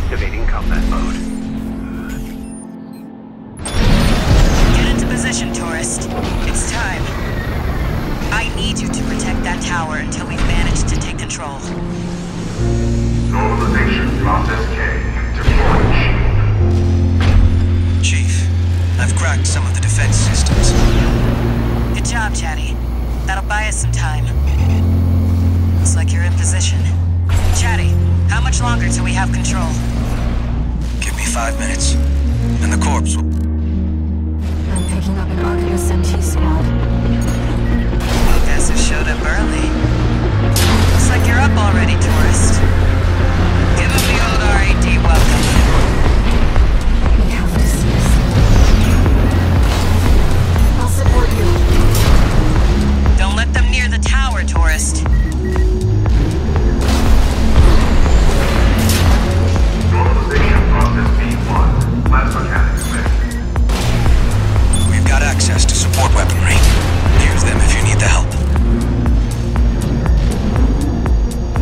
Activating combat mode. Get into position, tourist. It's time. I need you to protect that tower until we've managed to take control. Normalization process K. Deploying shield. Chief, I've cracked some of the defense systems. Good job, Chatty. That'll buy us some time. Looks like you're in position. Chatty, how much longer till we have control? Give me 5 minutes, and the corpse will... I'm picking up an Arcanist MT squad. Well, guess who showed up early? Looks like you're up already, tourist. Give him the old RAD welcome. We have dismissed. I'll support you. Don't let them near the tower, tourist. Normalization process B1. Plasma mechanics ready. We've got access to support weaponry. Use them if you need the help.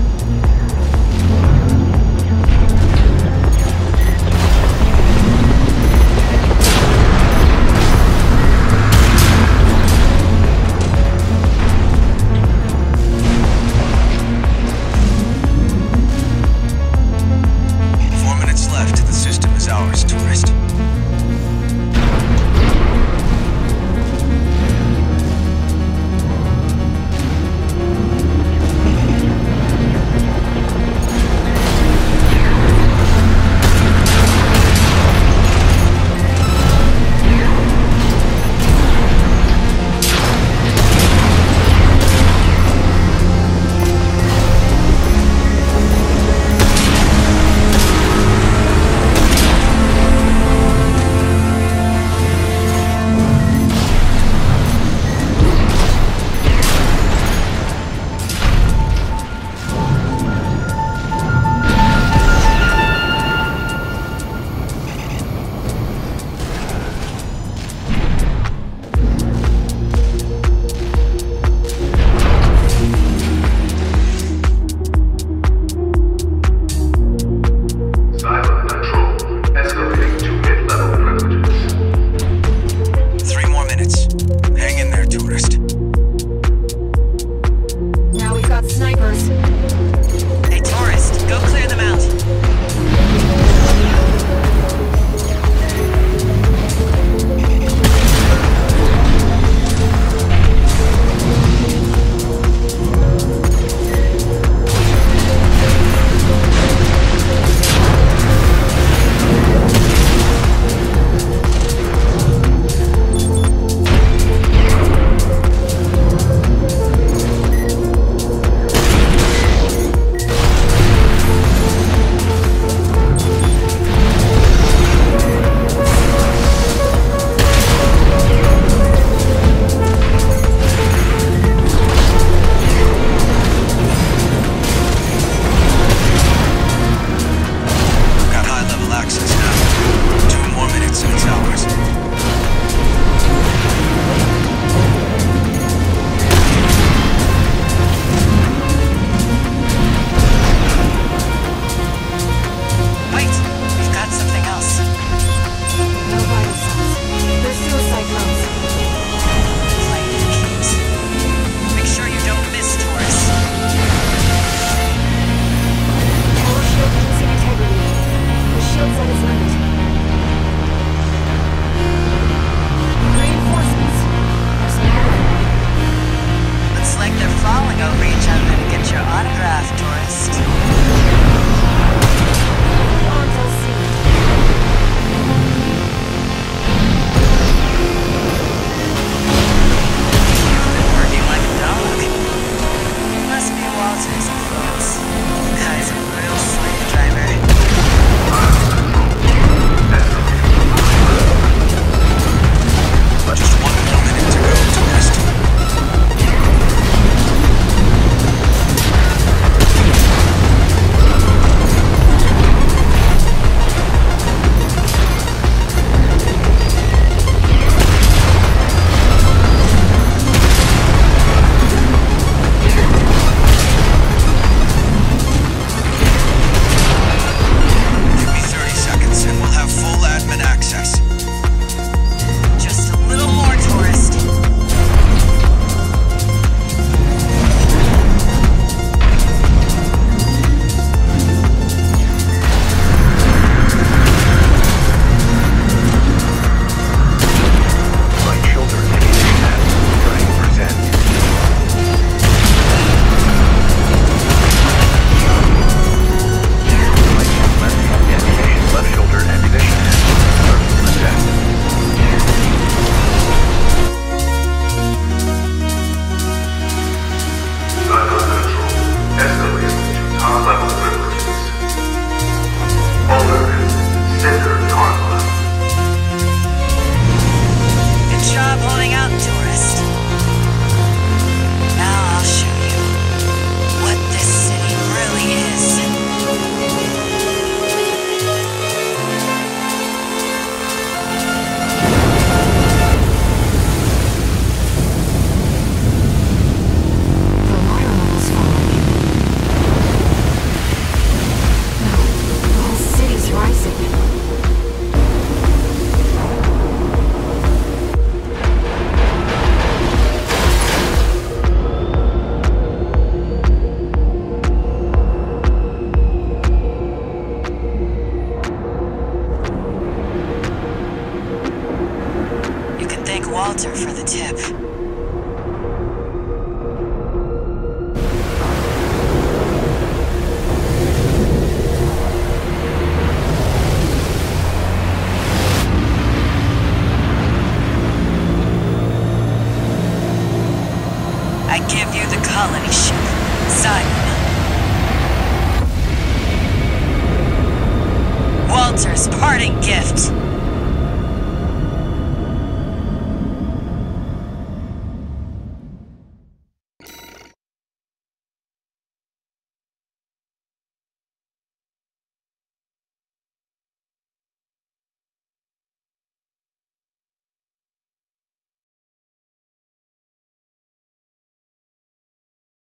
Spencer's parting gift.